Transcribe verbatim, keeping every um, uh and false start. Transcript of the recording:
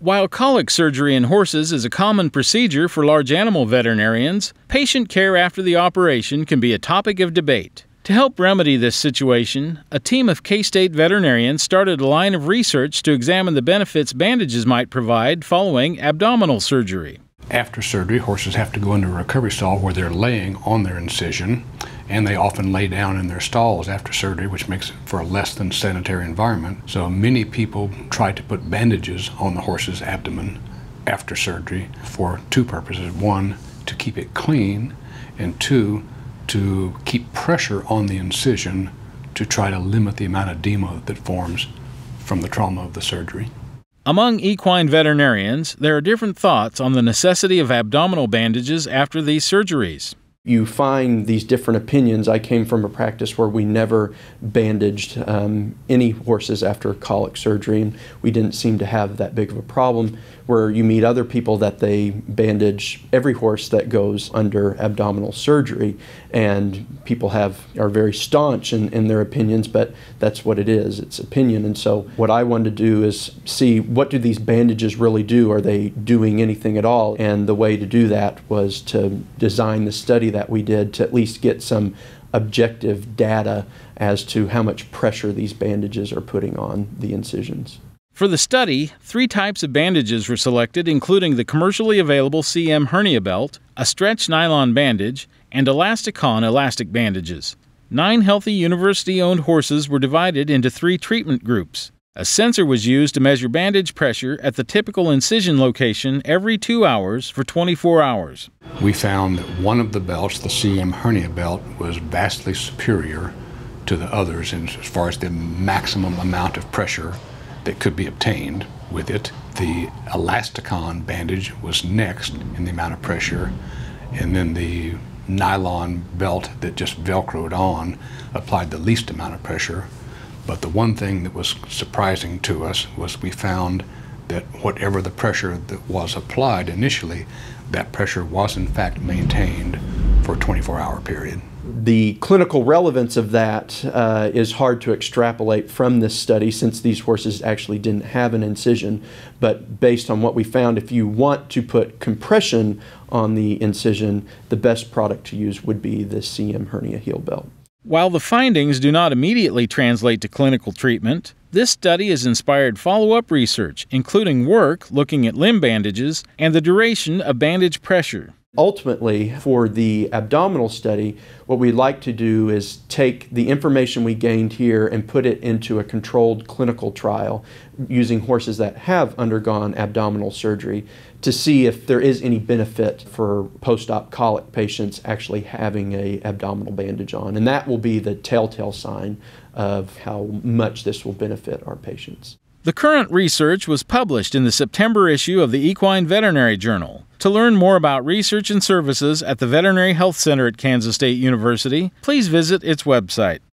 While colic surgery in horses is a common procedure for large animal veterinarians, patient care after the operation can be a topic of debate. To help remedy this situation, a team of K-State veterinarians started a line of research to examine the benefits bandages might provide following abdominal surgery. After surgery, horses have to go into a recovery stall where they're laying on their incision, and they often lay down in their stalls after surgery, which makes it for a less than sanitary environment. So many people try to put bandages on the horse's abdomen after surgery for two purposes. One, to keep it clean, and two, to keep pressure on the incision to try to limit the amount of edema that forms from the trauma of the surgery. Among equine veterinarians, there are different thoughts on the necessity of abdominal bandages after these surgeries. You find these different opinions. I came from a practice where we never bandaged um, any horses after colic surgery, and we didn't seem to have that big of a problem. Where you meet other people that they bandage every horse that goes under abdominal surgery, and people have are very staunch in, in their opinions, but that's what it is, it's opinion. And so what I wanted to do is see, what do these bandages really do? Are they doing anything at all? And the way to do that was to design the study that we did to at least get some objective data as to how much pressure these bandages are putting on the incisions. For the study, three types of bandages were selected, including the commercially available C M hernia belt, a stretch nylon bandage, and Elasticon elastic bandages. Nine healthy university-owned horses were divided into three treatment groups. A sensor was used to measure bandage pressure at the typical incision location every two hours for twenty-four hours. We found that one of the belts, the C M hernia belt, was vastly superior to the others as far as the maximum amount of pressure that could be obtained with it. The Elasticon bandage was next in the amount of pressure, and then the nylon belt that just velcroed on applied the least amount of pressure. But the one thing that was surprising to us was we found that whatever the pressure that was applied initially, that pressure was in fact maintained for a twenty-four hour period. The clinical relevance of that uh, is hard to extrapolate from this study, since these horses actually didn't have an incision. But based on what we found, if you want to put compression on the incision, the best product to use would be the C M hernia heel belt. While the findings do not immediately translate to clinical treatment, this study has inspired follow-up research, including work looking at limb bandages and the duration of bandage pressure. Ultimately, for the abdominal study, what we'd like to do is take the information we gained here and put it into a controlled clinical trial using horses that have undergone abdominal surgery to see if there is any benefit for post-op colic patients actually having an abdominal bandage on. And that will be the telltale sign of how much this will benefit our patients. The current research was published in the September issue of the Equine Veterinary Journal. To learn more about research and services at the Veterinary Health Center at Kansas State University, please visit its website.